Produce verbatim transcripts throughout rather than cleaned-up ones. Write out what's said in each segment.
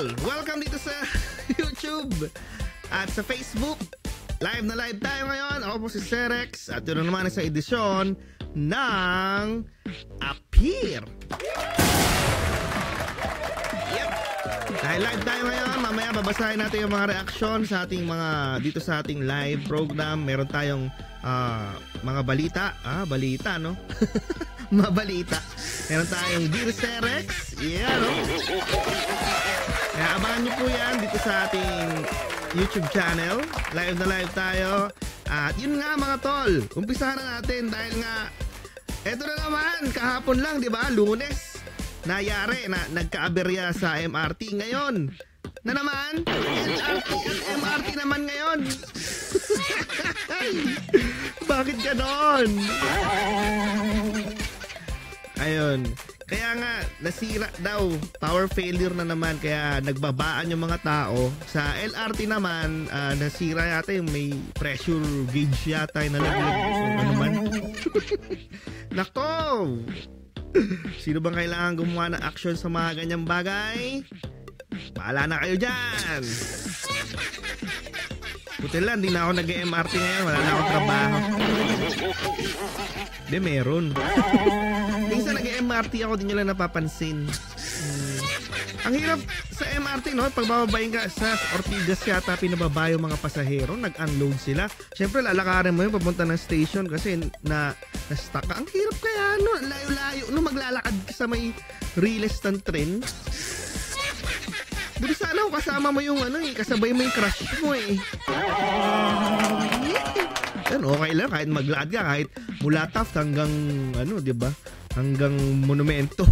tol! Welcome dito sa YouTube at sa Facebook. Live na live tayo ngayon. Ako po si Serex at yun naman sa edisyon ng Appear. Yep. Dahil live tayo ngayon, mamaya babasahin natin yung mga reaksyon sa ating mga dito sa ating live program. Meron tayong uh, mga balita. Ah, balita, no? Mga balita. Meron tayong Dear Serex. Yeah, no? Kaya abangan nyo po yan dito sa ating YouTube channel. Live na live tayo. At yun nga mga tol, umpisahan na natin dahil nga eto na naman, kahapon lang, di ba? Lunes. Nayari na nagkaaberya sa M R T ngayon. Na naman, L R T at M R T naman ngayon. Bakit ganon? Ayun. Kaya nga, nasira daw. Power failure na naman. Kaya nagbabaan yung mga tao. Sa L R T naman, uh, nasira yata yung may pressure gauge yata yung nalaglag. Ano man? Nako! Sino bang kailangan gumawa ng action sa mga ganyang bagay? Paala na kayo dyan! Buti lang, di na ako nag-M R T ngayon. Wala na akong trabaho. Di, meron. Minsan nag-M R T ako, di nyo lang napapansin. Hmm. Ang hirap sa M R T, no? Pag bababayin ka sa Ortigas yata, pinababa yung mga pasahero, nag-unload sila. Siyempre, lalakarin mo yun papunta ng station kasi na na-stuck ka. Ang hirap kaya, no? Layo-layo. No, maglalakad ka sa may riles ng tren. Buti sana ako kasama mo yung ano eh, kasabay mo yung crush mo eh. Yan, okay lang kahit maglakad ka, kahit mula Taft hanggang ano, 'di ba? Hanggang Monumento.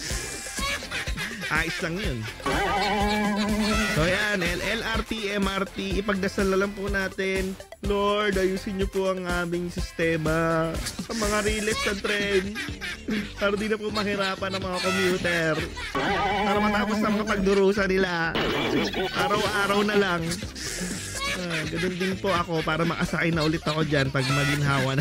Ayos lang 'yun. So yan, L R T, M R T, ipagdasal na lang po natin. Lord, ayusin niyo po ang aming sistema sa mga riles ng tren. Para di na po mahirapan ang mga commuter. Para matapos ang mga pagdurusa nila. Araw-araw na lang. Ah, ganun din po ako para makasakay na ulit ako dyan pag maginhawa na.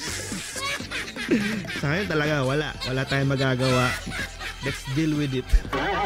Sa ngayon talaga wala. Wala tayong magagawa. Let's deal with it.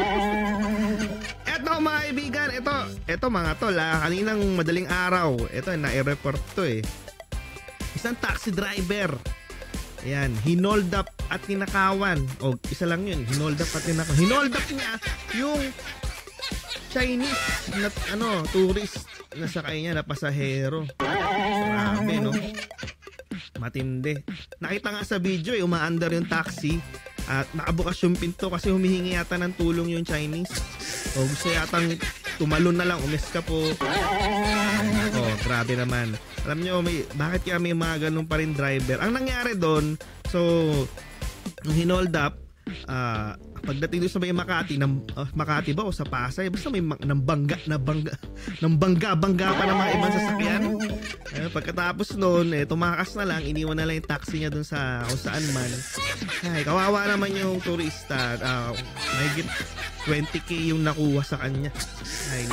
Eto mga kaibigan, ito, ito mga tol, ah, kaninang madaling araw, ito, na-report to eh. Isang taxi driver, ayan, hinold up at tinakawan. O, isa lang yun, hinold up at tinakawan. Hinold up niya yung Chinese na, ano, tourist na sakay niya na pasahero. Grabe, no? Matindi. Nakita nga sa video eh, umaandar yung taxi at nakabukas yung pinto kasi humihingi yata ng tulong yung Chinese. O gusto yatang tumalon na lang, umeska po. Oh, grabe naman. Alam nyo, may, bakit kaya may mga ganun pa rin driver? Ang nangyari doon, so, nung hinold up, uh, pagdating doon sa may Makati, ng, uh, Makati ba o sa Pasay, basta may nang bangga, na bangga, nang bangga, bangga pa ng mga ibang sasakyan. Ayun, pagkatapos noon, eh, tumakas na lang, iniwan na lang yung taxi niya doon sa kung saan man. Ay, kawawa naman yung turista. Uh, may twenty K yung nakuha sa kanya. Ay,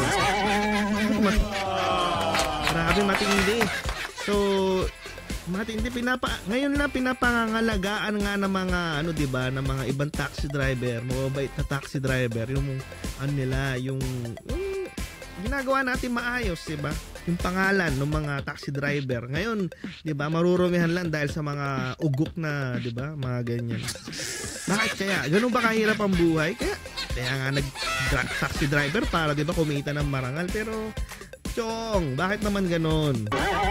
grabe, matindi. So, matindi, pinapa ngayon na pinapangangalagaan nga ng mga ano, 'di ba, ng mga ibang taxi driver, mababait na taxi driver, yung ano nila, yung, yung ginagawa natin maayos, 'di ba? Yung pangalan ng mga taxi driver. Ngayon, 'di ba, marurumihan lang dahil sa mga ugok na, 'di ba, mga ganyan. Bakit kaya? Ganun ba kahirap ang buhay? Kaya kaya nga nag taxi driver para, 'di ba, kumita ng marangal, pero chong, bakit naman ganun?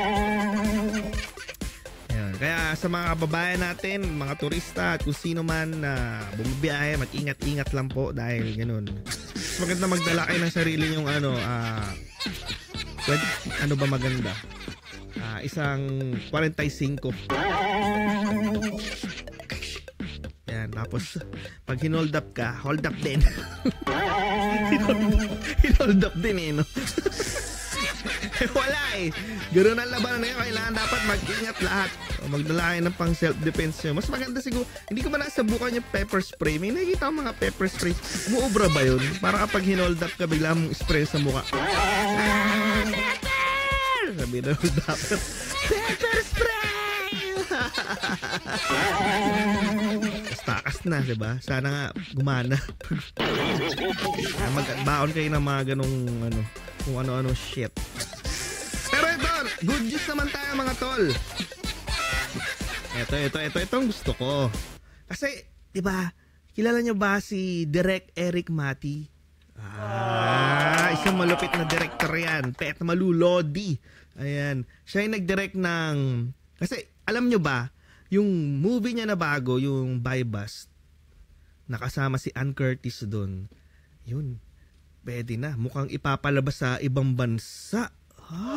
Kaya sa mga kababayan natin, mga turista at kung sino man na uh, bumibiyahe, mag-ingat-ingat lang po dahil ganun. Mas maganda magdala kayo ng sarili yung ano, uh, twenty, ano ba maganda? Uh, isang forty-five. Yan, tapos pag hinold up ka, hold up din. Hinold up din eh, no? Wala eh. Ganoon ang labanan na yun. Kailangan dapat mag-ingat lahat. O, magdala kayo ng pang self-defense nyo. Mas maganda siguro, hindi ko ba nasabukan yung pepper spray? May nakikita ko mga pepper spray. Umuubra ba yun? Para kapag hinold up ka, bigla mong spray sa mukha. Ah, pepper! Sabi na dapat, pepper spray! Takas na, diba? Sana nga gumana. Magbaon kayo ng mga ganong ano, kung ano-ano shit. Pero ito, good news naman tayo mga tol. Ito, ito, ito, itong gusto ko. Kasi, diba, kilala nyo ba si Direk Eric Mati? Ah, isang malupit na director yan. Pet Malulodi. Ayan. Siya yung nag-direct ng... Kasi, alam nyo ba, yung movie niya na bago, yung Buy Bust, nakasama si Ann Curtis doon. Yun. Pwede na. Mukhang ipapalabas sa ibang bansa. Ha?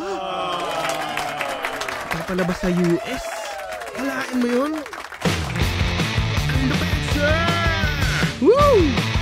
Ipapalabas sa U S. Halain mo yun? Ang lupit, sir! Woo!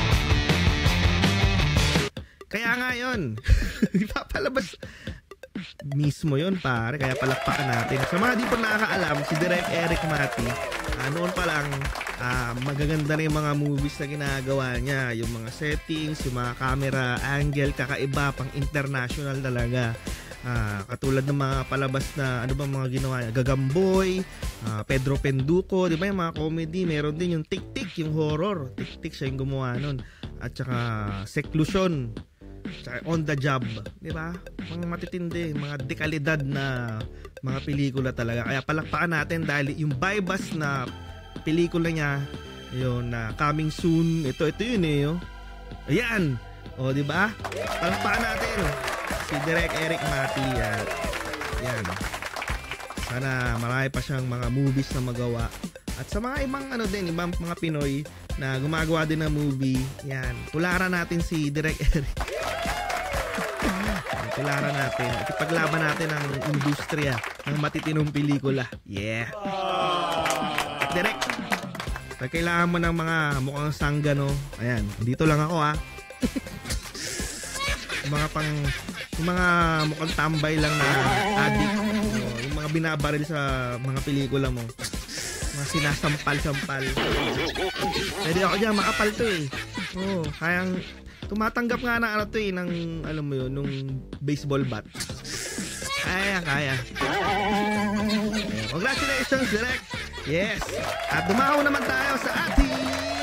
Kaya nga yun. Ipapalabas mismo yun, pare. Kaya palakpakan natin. Sa mga di po nakakaalam, si Direk Eric Mati, uh, noon pa lang, uh, magaganda na yung mga movies na ginagawa niya. Yung mga settings, yung mga camera angle, kakaiba, pang international talaga. Uh, katulad ng mga palabas na, ano ba mga ginawa niya? Gagamboy, uh, Pedro Penduko, di ba yung mga comedy? Meron din yung Tik-Tik, yung horror. Tik-Tik siya yung gumawa nun. At saka Seclusion. On the Job, di ba? Mga matitindi, mga dekalidad na mga pelikula talaga. Kaya palakpakan natin dahil yung Buy Bust na pelikula niya, yun na uh, coming soon. Ito, ito yun eh. Oh. Ayan. O, di ba? Palakpakan natin si Direk Eric Mati. Yan. Yan. Sana marami pa siyang mga movies na magawa. At sa mga ibang ano din, ibang mga Pinoy na gumagawa din ng movie, yan. Tularan natin si Direk Eric. Tularan natin. At ipaglaban natin ang industriya ng matitinong pelikula. Yeah. At Direk, pag kailangan mo ng mga mukhang sanggano, ayan, dito lang ako ha. Yung mga pang, yung mga mukhang tambay lang na addict. Yung mga binabaril sa mga pelikula mo. Mga sinasampal-sampal. Pwede ako dyan, makapal to eh. Oo, oh, kayang tumatanggap nga na ano to eh, ng, alam mo yun, nung baseball bat. Kaya, kaya. Ayan. Congratulations, Direk! Yes! At dumaho naman tayo sa ating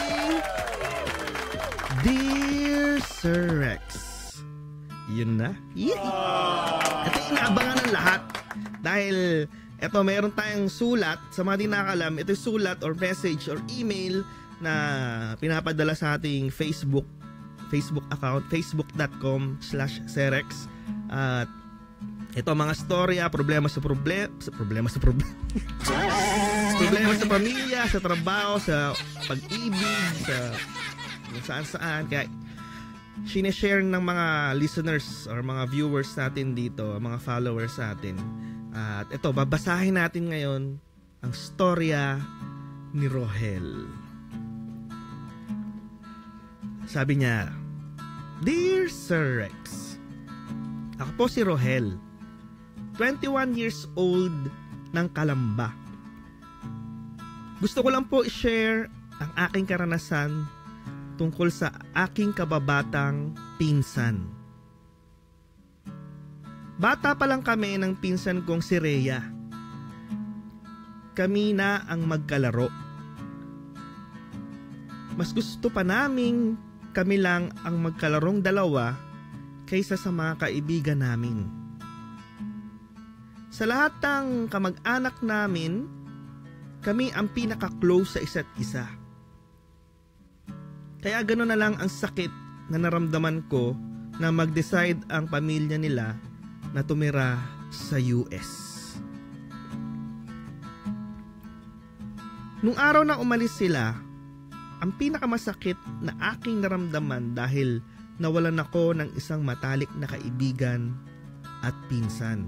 Dear Sir Rex. Yun na. Yee! Ito yung inaabangan ng lahat. Dahil eto, meron tayong sulat. Sa mga di nakakalam, ito yung sulat or message or email na pinapadala sa ating Facebook Facebook account, facebook.com slash serex. At ito mga storya, problema sa problem sa problema sa problem problema sa pamilya, sa trabaho, sa pag-ibig, sa saan-saan. Kaya sineshare ng mga listeners or mga viewers natin dito, mga followers natin. At ito, babasahin natin ngayon ang storya ni Rohel. Sabi niya, Dear Sir Rex, ako po si Rohel, twenty-one years old ng Kalamba. Gusto ko lang po i-share ang aking karanasan tungkol sa aking kababatang pinsan. Bata pa lang kami ng pinsan kong si Rhea. Kami na ang magkalaro. Mas gusto pa naming kami lang ang magkalarong dalawa kaysa sa mga kaibigan namin. Sa lahat ng kamag-anak namin, kami ang pinaka-close sa isa't isa. Kaya gano'n na lang ang sakit na naramdaman ko na mag-decide ang pamilya nila na tumira sa U S. Nung araw na umalis sila, ang pinakamasakit na aking naramdaman dahil nawalan ako ng isang matalik na kaibigan at pinsan.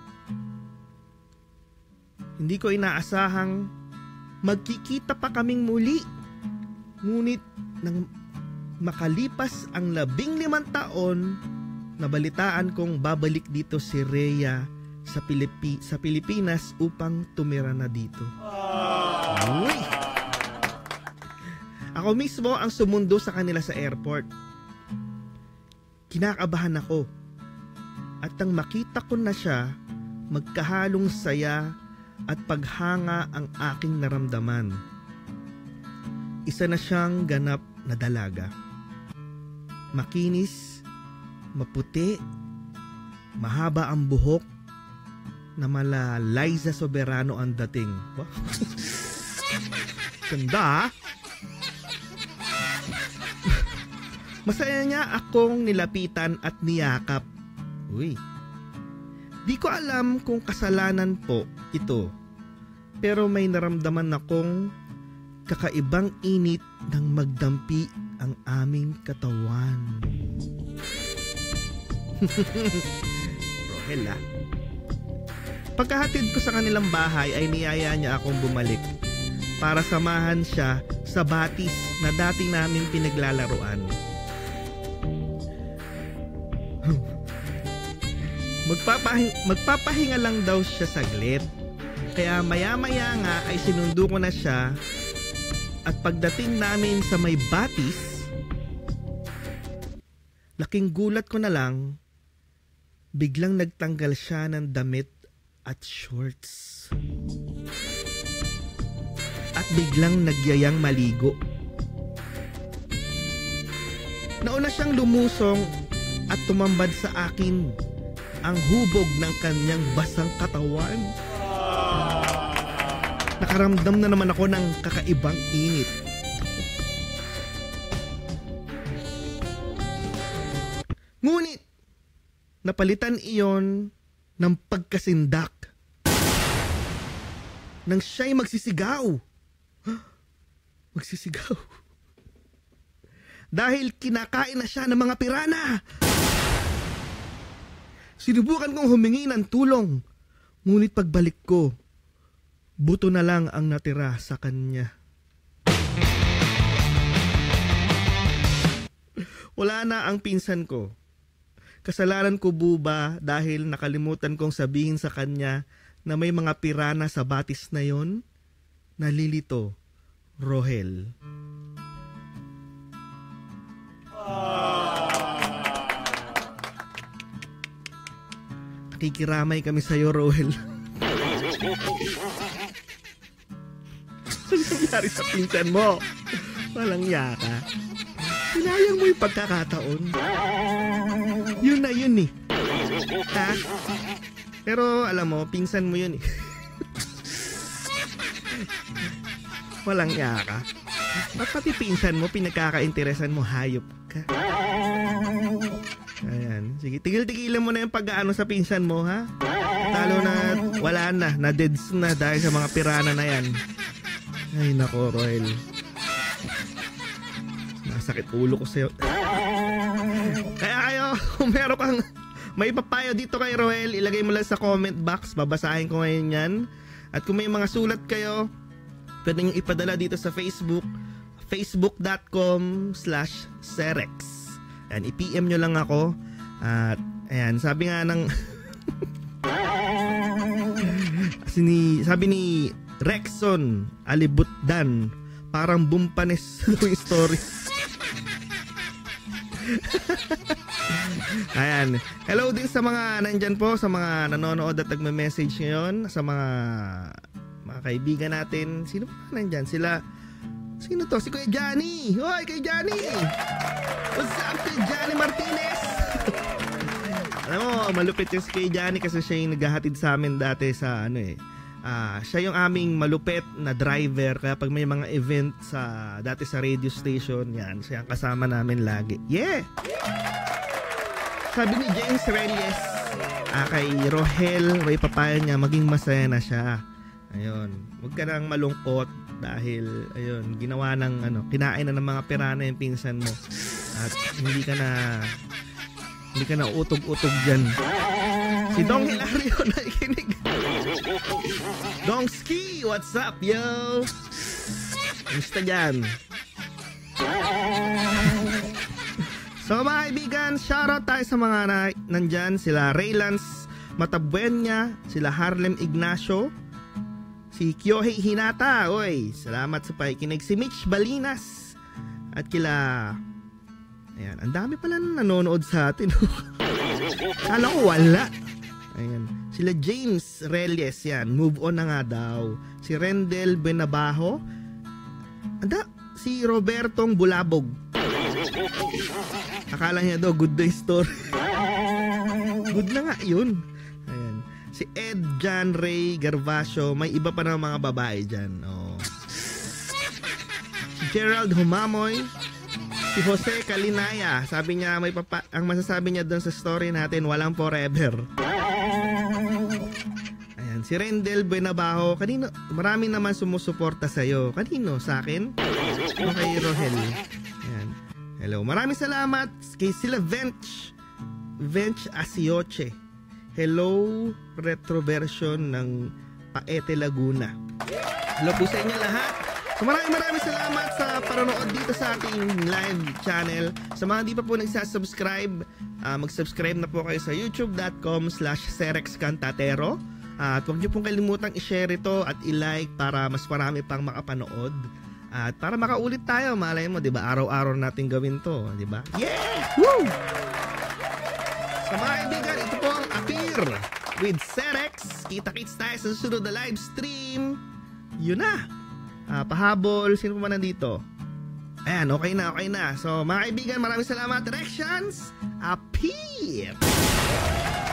Hindi ko inaasahang magkikita pa kaming muli. Ngunit nang makalipas ang labing limang taon, nabalitaan kong babalik dito si Rhea sa, Pilipi, sa Pilipinas upang tumira na dito. Uy! Ako mismo ang sumundo sa kanila sa airport. Kinakabahan ako. At nang makita ko na siya, magkahalong saya at paghanga ang aking naramdaman. isa na siyang ganap na dalaga. Makinis, maputi, mahaba ang buhok, na mala Liza Soberano ang dating. Ganda. Masaya niya akong nilapitan at niyakap. Uy. Di ko alam kung kasalanan po ito, pero may naramdaman akong kakaibang init nang magdampi ang aming katawan. Rohel ah. Pagkahatid ko sa kanilang bahay ay niyaya niya akong bumalik para samahan siya sa batis na dati naming pinaglalaruan. Magpapahing, magpapahinga lang daw siya saglit. Kaya maya-maya nga ay sinundo ko na siya at pagdating namin sa may batis, laking gulat ko na lang, biglang nagtanggal siya ng damit at shorts. At biglang nagyayang maligo. Nauna siyang lumusong at tumambad sa akin ang hubog ng kanyang basang katawan. Nakaramdam na naman ako ng kakaibang init. Ngunit, napalitan iyon ng pagkasindak nang siya'y magsisigaw. Magsisigaw. Dahil kinakain na siya ng mga pirana. Sinubukan kong humingi ng tulong. Ngunit pagbalik ko, buto na lang ang natira sa kanya. Wala na ang pinsan ko. Kasalanan ko ba dahil nakalimutan kong sabihin sa kanya na may mga pirana sa batis na yon? Nalilito, Rohel. Nakikiramay kami sa'yo, Rohel. Ano nangyari sa pinsan mo? Walang yaka. Sinayang mo yung pagkakataon. Yun na yun eh. Ha? Pero alam mo, pinsan mo yun eh. Walang yaka. Ba't pati pinsan mo, pinagkakainteresan mo, hayop ka? Ayan. Sige, tigil-tigilan mo na yung pag-aano sa pinsan mo, ha? Talo na, wala na, na-deads na dahil sa mga pirana na yan. Ay, nako, Rohel. Nasakit ulo ko sa'yo. Kaya kayo, kung meron kang may papayo dito kay Rohel, ilagay mo lang sa comment box. Babasahin ko ngayon yan. At kung may mga sulat kayo, pwede nyo ipadala dito sa Facebook, facebook.com slash serex. Ayan, i-P M nyo lang ako. At ayan, sabi nga ng Sini, sabi ni Rexon Alibutdan, parang bumpanes yung story. Ayan. Hello din sa mga nandyan po, sa mga nanonood at nagme-message ngayon, sa mga mga kaibigan natin. Sino pa nandyan? Sila, sino to? Si Kuya Johnny. Hoy, Kuya Johnny! What's up, Kuya Johnny Martinez? Alam mo, malupit yung si Kuya Johnny kasi siya yung naghahatid sa amin dati sa ano eh. Uh, siya yung aming malupet na driver, kaya pag may mga event sa dati sa radio station, yan, siya ang kasama namin lagi. Yeah! Sabi ni James Reyes, ah, kay Rohel, may papayo niya, maging masaya na siya. Ayun, huwag ka nang malungkot dahil ayun, ginawa ng ano, kinain na ng mga pirana yung pinsan mo. At hindi ka na hindi ka na utog-utog dyan. Si Dong Hilario nakikinig. Dongski, what's up, yo? Kamusta dyan? So mga kaibigan, shoutout tayo sa mga na, nandyan. Sila Raylance Matabuenya, sila Harlem Ignacio, si Kyohei Hinata, oy, salamat sa pakikinig. Si Mitch Balinas, at kila, ayan, ang dami pala nanonood sa atin. Kala ko wala. Ayan. Sila James Reyes, yan, move on na nga daw. Si Rendel Benabajo, anda, si Robertong Bulabog. Akala niya daw good day story. Good na nga yun. Ayan. Si Ed John Ray Garvasio, may iba pa ng mga babae dyan. Oh. Si Gerald Humamoy, si Jose Calinaya, sabi niya may papa, ang masasabi niya doon sa story natin, walang forever. Ayan, si Rendel Benabajo, kanino, marami naman sumusuporta sa iyo. Kanino? Sa akin? O kay Rohel? Ayan. Hello, maraming salamat kay sila Vench Vench Asioche. Hello, retro version ng Paete Laguna. Hello po sa inyo lahat. So maraming maraming salamat sa panonood dito sa ating live channel. Sa mga di pa po nagsasubscribe, uh, mag-subscribe na po kayo sa youtube.com slash serexcantatero. Uh, at huwag niyo pong kalimutang i-share ito at i-like para mas marami pang makapanood. At para makaulit tayo, malay mo, di ba? Araw-araw natin gawin to, di ba? Yeah! Woo! Sa mga kaibigan, ito po ang Appear with Serex. Kita-kits tayo sa susunod na live stream. Yun na. Uh, pahabol, sino pa man nandito? Ayan, okay na, okay na. So, mga kaibigan, maraming salamat. Directions, Appear!